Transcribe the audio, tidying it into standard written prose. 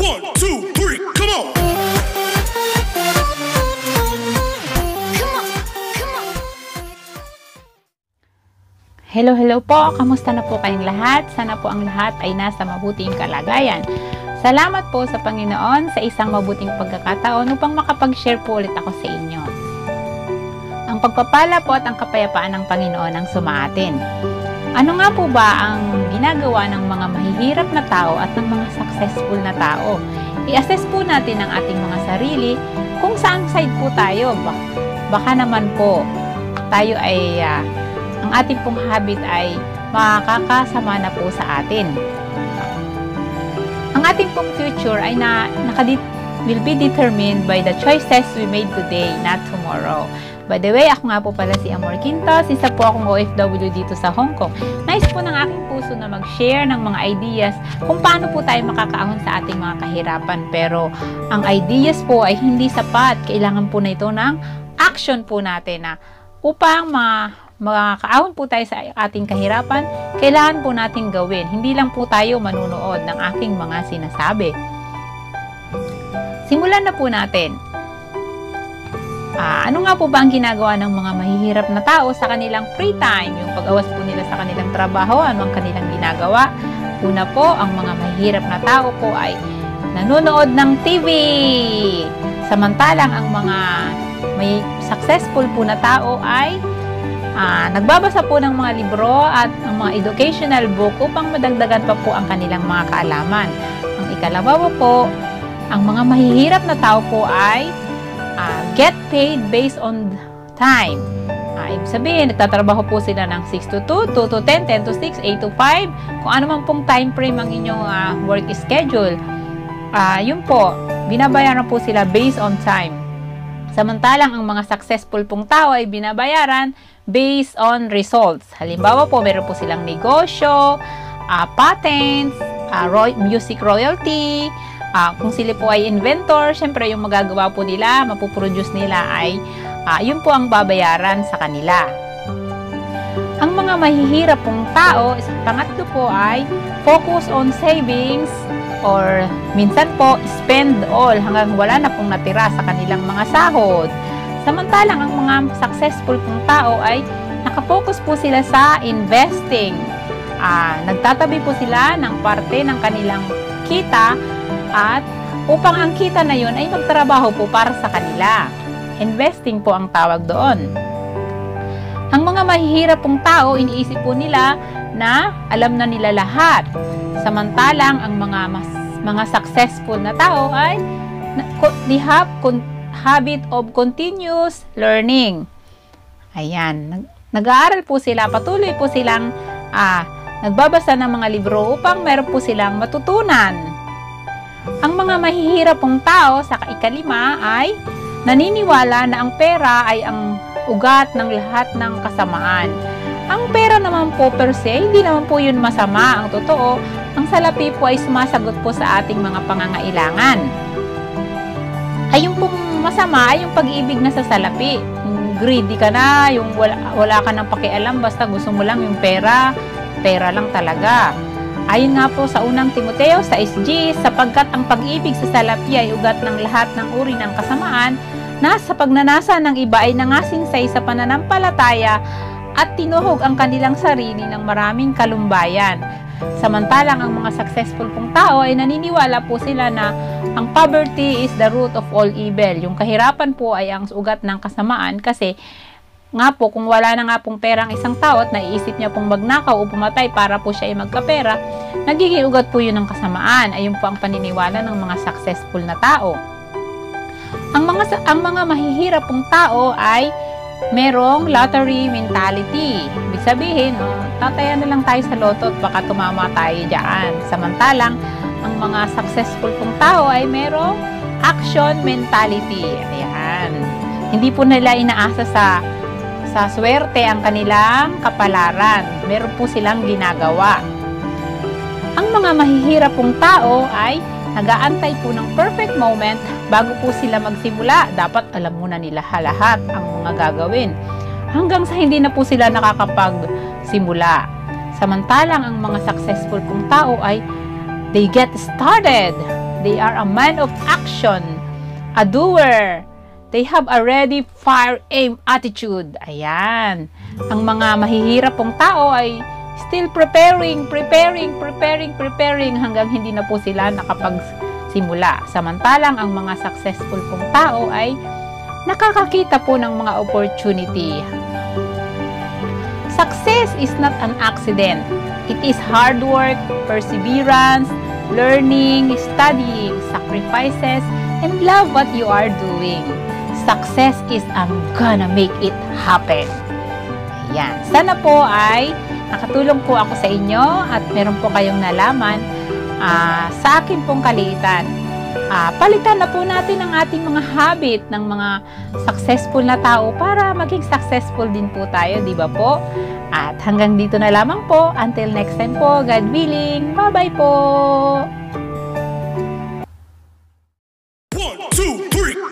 1, 2, 3, come on! Hello po! Kamusta na po kayong lahat? Sana po ang lahat ay nasa mabuting kalagayan. Salamat po sa Panginoon sa isang mabuting pagkakataon upang makapag-share po ulit ako sa inyo. Ang pagpapala po at ang kapayapaan ng Panginoon ang sumaatin. Ano nga po ba ang ginagawa ng mga mahihirap na tao at ng mga successful na tao? I-assess po natin ang ating mga sarili kung saan side po tayo. Baka naman po tayo ay ang ating pong habit ay makakasama na po sa atin. Ang ating pong future ay will be determined by the choices we made today, not tomorrow. By the way, ako nga po pala si Amor Quintos, isa po akong OFW dito sa Hong Kong. Nais po ng aking puso na mag-share ng mga ideas kung paano po tayo makakaahon sa ating mga kahirapan. Pero ang ideas po ay hindi sapat. Kailangan po na ito ng action po natin na upang makakaahon po tayo sa ating kahirapan, kailangan po natin gawin. Hindi lang po tayo manunood ng aking mga sinasabi. Simulan na po natin. Ano nga po ba ang ginagawa ng mga mahihirap na tao sa kanilang free time? Yung pag-awas po nila sa kanilang trabaho, ano ang kanilang ginagawa? Una po, ang mga mahihirap na tao po ay nanonood ng TV. Samantalang ang mga may successful po na tao ay nagbabasa po ng mga libro at ang mga educational book upang madagdagan pa po ang kanilang mga kaalaman. Ang ikalawa po, ang mga mahihirap na tao po ay get paid based on time. Ibig sabihin, nagtatrabaho po sila ng 6 to 2, 2 to 10, 10 to 6, 8 to 5, kung ano man pong time frame ang inyong work schedule. Yun po, binabayaran po sila based on time. Samantalang ang mga successful pong tao ay binabayaran based on results. Halimbawa po, meron po silang negosyo, patents, music royalty. Kung sila po ay inventor, syempre yung magagawa po nila, mapuproduce nila ay yun po ang babayaran sa kanila. Ang mga mahihirap pong tao, pangatlo po ay focus on savings or minsan po spend all hanggang wala na pong natira sa kanilang mga sahod. Samantalang ang mga successful pong tao ay nakafocus po sila sa investing. Nagtatabi po sila ng parte ng kanilang kita at upang ang kita na yun ay magtrabaho po para sa kanila. Investing po ang tawag doon. Ang mga mahihirap pong tao, iniisip po nila na alam na nila lahat. Samantalang ang mga successful na tao ay they have habit of continuous learning. Ayan, nag-aaral po sila, patuloy po silang nagbabasa ng mga libro upang meron po silang matutunan. Ang mga mahihirap pong tao sa ikalima ay naniniwala na ang pera ay ang ugat ng lahat ng kasamaan. Ang pera naman po per se, hindi naman po yun masama. Ang totoo, ang salapi po ay sumasagot po sa ating mga pangangailangan. Ay yung pong masama ay yung pag-ibig na sa salapi. Yung greedy ka na, yung wala ka ng pakialam, basta gusto mo lang yung pera, pera lang talaga. Ayon nga po sa unang Timoteo 6:G, sapagkat ang pag-ibig sa salapi ay ugat ng lahat ng uri ng kasamaan, na sa pagnanasa ng iba ay nangasingsay sa pananampalataya at tinuhog ang kanilang sarili ng maraming kalumbayan. Samantalang ang mga successful pong tao ay naniniwala po sila na ang poverty is the root of all evil. Yung kahirapan po ay ang ugat ng kasamaan kasi nga po, kung wala na nga pong pera ang isang tao at naiisip niya pong magnakaw o pumatay para po siya ay magkapera, nagiging ugat po yun ng kasamaan. Ayun po ang paniniwala ng mga successful na tao. Ang mga mahihirap pong tao ay merong lottery mentality. Ibig sabihin, tataya na lang tayo sa loto at baka tumama tayo dyan. Samantalang, ang mga successful pong tao ay merong action mentality. Ayan. Hindi po nila inaasa sa swerte ang kanilang kapalaran. Meron po silang ginagawa. Ang mga mahihirap pong tao ay nag-aantay po ng perfect moment bago po sila magsimula. Dapat alam muna nila lahat ang mga gagawin. Hanggang sa hindi na po sila nakakapagsimula. Samantalang ang mga successful pong tao ay they get started They are a man of action, a doer. They have a ready, fire, aim attitude. Ayan. Ang mga mahihirap pong tao ay still preparing hanggang hindi na po sila nakapagsimula. Samantalang ang mga successful pong tao ay nakakakita po ng mga opportunity. Success is not an accident. It is hard work, perseverance, learning, studying, sacrifices, and love what you are doing. Success is I'm gonna make it happen. Ayan. Sana po ay nakatulong po ako sa inyo at meron po kayong nalaman sa akin pong kaliitan. Palitan na po natin ang ating mga habit ng mga successful na tao para maging successful din po tayo, di ba po? At hanggang dito na lamang po. Until next time po, God willing. Bye-bye po! 1, 2, 3.